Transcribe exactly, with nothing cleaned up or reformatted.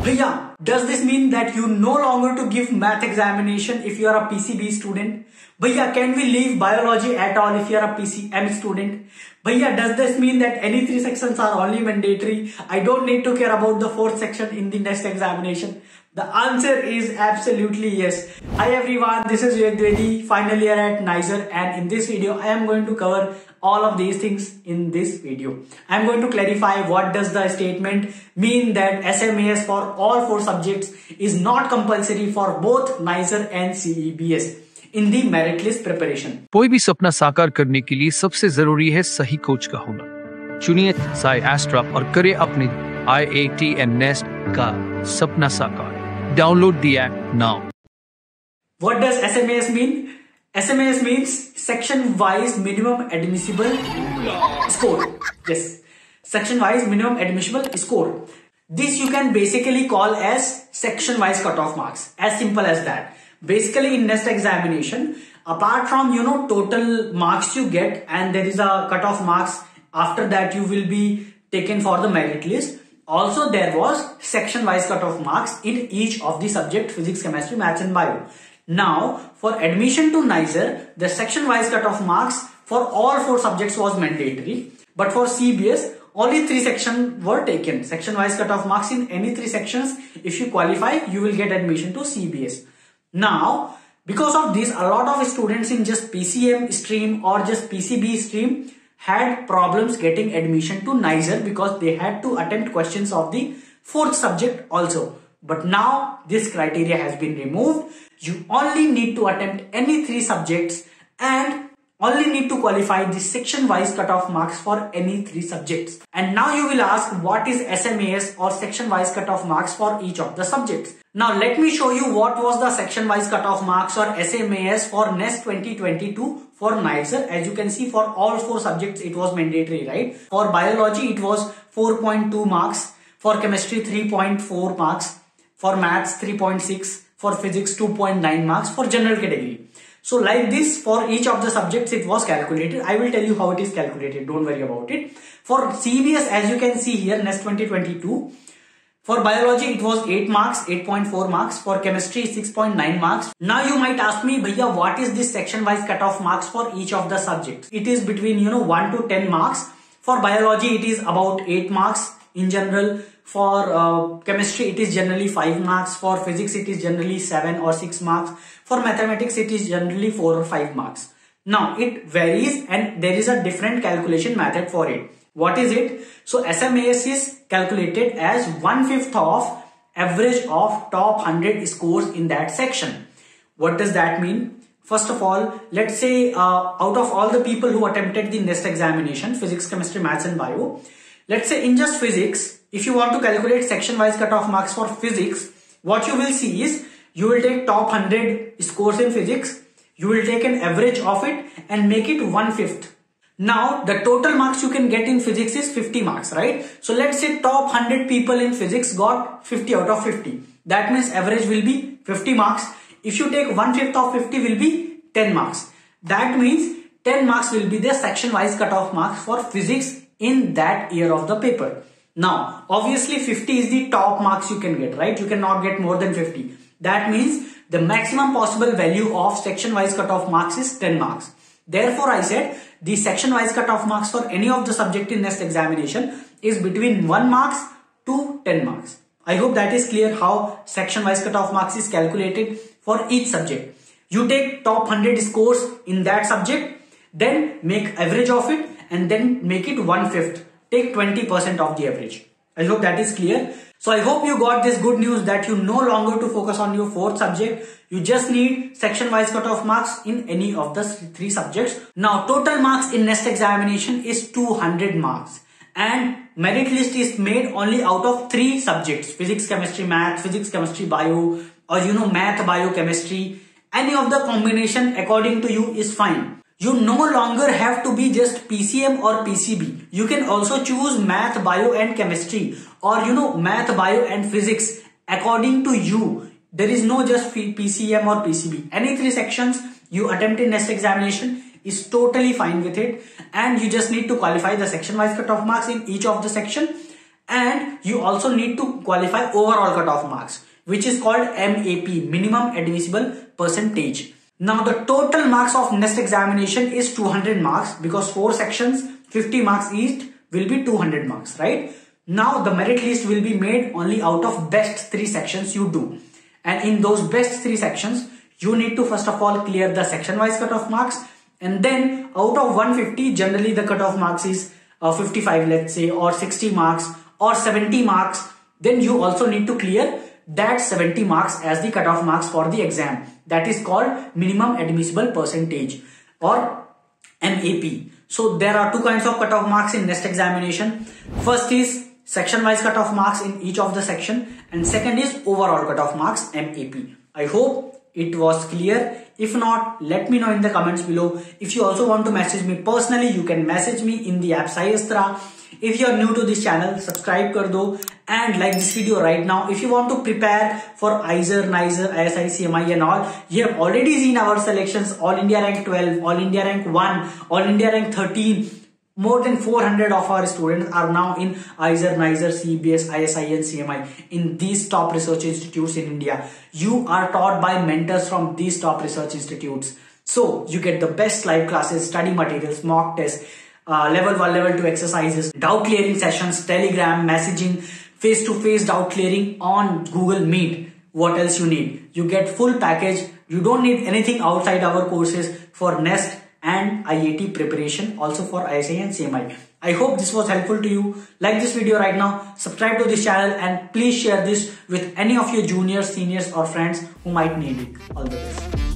Bhaiya, does this mean that you no longer to give math examination if you are a P C B student? Bhaiya, can we leave biology at all if you are a P C M student? Bhaiya, does this mean that any three sections are only mandatory? I don't need to care about the fourth section in the next examination. The answer is absolutely yes. Hi everyone, this is Vivek Dwivedi, final year at Nizer, and in this video I am going to cover all of these things in this video. I am going to clarify what does the statement mean that S M A S for all four subjects is not compulsory for both Nizer and C E B S in the merit list preparation. कोई भी सपना साकार करने के लिए सबसे जरूरी है सही कोच का होना। चुनिए साई एस्ट्रा और करें अपने I I T and NEST का सपना साकार। Download the app now. What does S M A S mean? S M A S means section wise minimum admissible score. Yes, section wise minimum admissible score. This you can basically call as section wise cutoff marks. As simple as that. Basically in next examination, apart from you know total marks you get, and there is a cutoff marks, after that you will be taken for the merit list. Also, there was section-wise cutoff marks in each of the subject physics, chemistry, maths and bio. Now, for admission to Nizer, the section-wise cutoff marks for all four subjects was mandatory. But for C B S, only three sections were taken. Section-wise cutoff marks in any three sections. If you qualify, you will get admission to C B S. Now, because of this, a lot of students in just P C M stream or just P C B stream had problems getting admission to Nizer because they had to attempt questions of the fourth subject also. But now this criteria has been removed. You only need to attempt any three subjects and only need to qualify the section wise cutoff marks for any three subjects. And now you will ask, what is S M A S or section wise cutoff marks for each of the subjects? Now let me show you what was the section wise cutoff marks or S M A S for NEST twenty twenty-two for Nizer. As you can see, for all four subjects it was mandatory, right? For biology it was four point two marks, for chemistry three point four marks, for maths three point six, for physics two point nine marks, for general category. So like this, for each of the subjects it was calculated. I will tell you how it is calculated, don't worry about it. For C B S, as you can see here, NEST twenty twenty-two, for biology it was eight marks, eight point four marks, for chemistry six point nine marks. Now you might ask me, Bhaiya, what is this section wise cutoff marks for each of the subjects? It is between you know one to ten marks. For biology it is about eight marks in general. For uh, chemistry it is generally five marks. For physics it is generally seven or six marks. For mathematics it is generally four or five marks. Now it varies and there is a different calculation method for it. What is it? So S M A S is calculated as one fifth of average of top one hundred scores in that section. What does that mean? First of all, let's say uh, out of all the people who attempted the NEST examination, physics, chemistry, maths and bio, let's say in just physics, if you want to calculate section wise cutoff marks for physics, what you will see is you will take top one hundred scores in physics, you will take an average of it and make it one fifth. Now the total marks you can get in physics is fifty marks, right? So let's say top one hundred people in physics got fifty out of fifty. That means average will be fifty marks. If you take one fifth of fifty will be ten marks. That means ten marks will be the section wise cutoff marks for physics in that year of the paper. Now, obviously fifty is the top marks you can get, right? You cannot get more than fifty. That means the maximum possible value of section wise cutoff marks is ten marks. Therefore, I said the section wise cutoff marks for any of the subject in next examination is between one marks to ten marks. I hope that is clear how section wise cutoff marks is calculated for each subject. You take top one hundred scores in that subject, then make average of it and then make it one fifth. Take twenty percent of the average. I hope that is clear. So I hope you got this good news that you no longer to focus on your fourth subject. You just need section wise cutoff marks in any of the three subjects. Now total marks in next examination is two hundred marks. And merit list is made only out of three subjects. Physics, chemistry, math, physics, chemistry, bio, or you know math, bio, chemistry. Any of the combination according to you is fine. You no longer have to be just P C M or P C B. You can also choose math, bio and chemistry, or you know math, bio and physics according to you. There is no just P C M or P C B. Any three sections you attempt in next examination is totally fine with it, and you just need to qualify the section wise cutoff marks in each of the section and you also need to qualify overall cutoff marks, which is called M A P, minimum admissible percentage. Now the total marks of NEST examination is two hundred marks, because four sections, fifty marks each, will be two hundred marks, right? Now the merit list will be made only out of best three sections you do. And in those best three sections, you need to first of all clear the section wise cutoff marks. And then out of one hundred fifty, generally the cutoff marks is uh, fifty-five, let's say, or sixty marks or seventy marks. Then you also need to clear that seventy marks as the cutoff marks for the exam. That is called minimum admissible percentage, or M A P. So there are two kinds of cutoff marks in NEST examination. First is section wise cutoff marks in each of the section, and second is overall cutoff marks, M A P. I hope it was clear. If not, let me know in the comments below. If you also want to message me personally, you can message me in the app Sai Astra. If you are new to this channel, subscribe kar do and like this video right now. If you want to prepare for I Z E R, N I Z E R, I S I, C M I and all, you have already seen our selections: All India Rank twelve, All India Rank one, All India Rank thirteen. More than four hundred of our students are now in I Z E R, N I Z E R, C B S, I S I and C M I in these top research institutes in India. You are taught by mentors from these top research institutes. So you get the best live classes, study materials, mock tests, uh, level one, level two exercises, doubt clearing sessions, Telegram, messaging, face-to-face doubt clearing on Google Meet. What else you need? You get full package. You don't need anything outside our courses for NEST and I A T preparation, also for I S I and C M I. I hope this was helpful to you. Like this video right now, subscribe to this channel, and please share this with any of your juniors, seniors or friends who might need it. All the best.